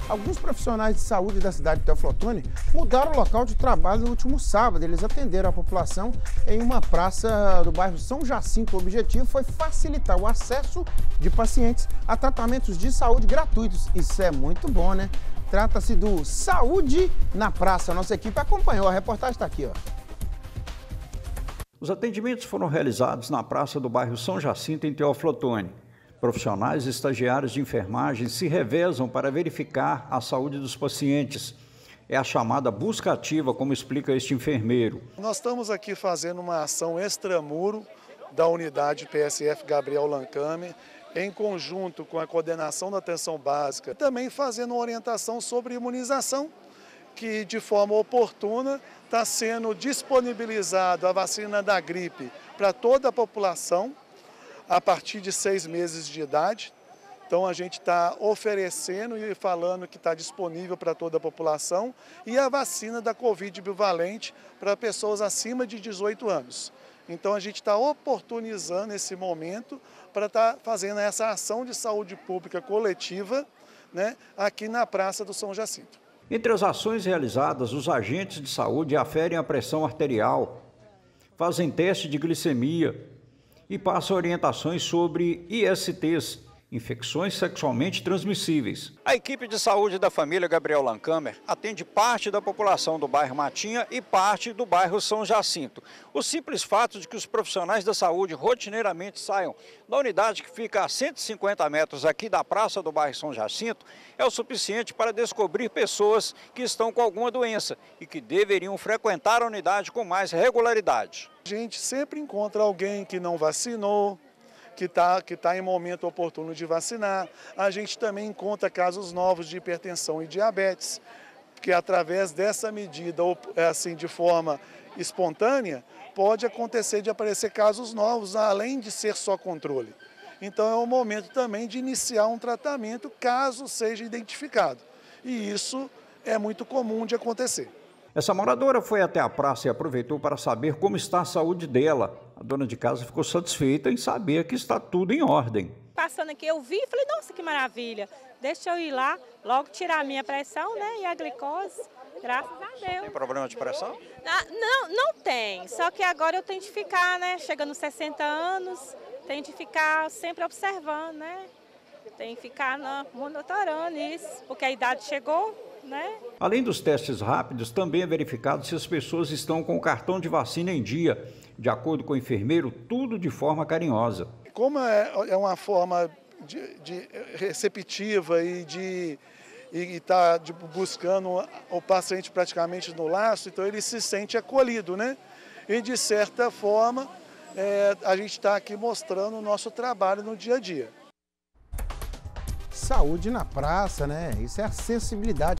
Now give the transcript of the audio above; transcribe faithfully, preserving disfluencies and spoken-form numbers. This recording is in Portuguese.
Alguns profissionais de saúde da cidade de Teoflotone mudaram o local de trabalho no último sábado. Eles atenderam a população em uma praça do bairro São Jacinto. O objetivo foi facilitar o acesso de pacientes a tratamentos de saúde gratuitos. Isso é muito bom, né? Trata-se do Saúde na Praça. A nossa equipe acompanhou, a reportagem está aqui, ó. Os atendimentos foram realizados na praça do bairro São Jacinto, em Teoflotone. Profissionais e estagiários de enfermagem se revezam para verificar a saúde dos pacientes. É a chamada busca ativa, como explica este enfermeiro. Nós estamos aqui fazendo uma ação extramuro da unidade P S F Gabriel Lancâmer, em conjunto com a coordenação da atenção básica, também fazendo uma orientação sobre imunização, que de forma oportuna está sendo disponibilizado a vacina da gripe para toda a população, a partir de seis meses de idade. Então a gente está oferecendo e falando que está disponível para toda a população, e a vacina da Covid bivalente para pessoas acima de dezoito anos. Então a gente está oportunizando esse momento para estar tá fazendo essa ação de saúde pública coletiva, né, aqui na Praça do São Jacinto. Entre as ações realizadas, os agentes de saúde aferem a pressão arterial, fazem teste de glicemia e passam orientações sobre I S Tês, infecções sexualmente transmissíveis. A equipe de saúde da família Gabriel Lancâmer atende parte da população do bairro Matinha e parte do bairro São Jacinto. O simples fato de que os profissionais da saúde rotineiramente saiam da unidade que fica a cento e cinquenta metros aqui da praça do bairro São Jacinto é o suficiente para descobrir pessoas que estão com alguma doença e que deveriam frequentar a unidade com mais regularidade. A gente sempre encontra alguém que não vacinou, que está que tá em momento oportuno de vacinar. A gente também encontra casos novos de hipertensão e diabetes, que através dessa medida, assim, de forma espontânea, pode acontecer de aparecer casos novos, além de ser só controle. Então é o momento também de iniciar um tratamento, caso seja identificado. E isso é muito comum de acontecer. Essa moradora foi até a praça e aproveitou para saber como está a saúde dela. A dona de casa ficou satisfeita em saber que está tudo em ordem. Passando aqui, eu vi e falei, nossa, que maravilha. Deixa eu ir lá, logo tirar a minha pressão, né, e a glicose. Graças a Deus. Tem problema de pressão? Ah, não, não tem. Só que agora eu tenho de ficar, né, chegando aos sessenta anos, tenho de ficar sempre observando, né. Tem que ficar não, monitorando isso, porque a idade chegou. Né? Além dos testes rápidos, também é verificado se as pessoas estão com o cartão de vacina em dia. De acordo com o enfermeiro, tudo de forma carinhosa. Como é, é uma forma de, de receptiva e de estar tá, buscando o paciente praticamente no laço, então ele se sente acolhido, né? E de certa forma, é, a gente está aqui mostrando o nosso trabalho no dia a dia. Saúde na praça, né? Isso é acessibilidade.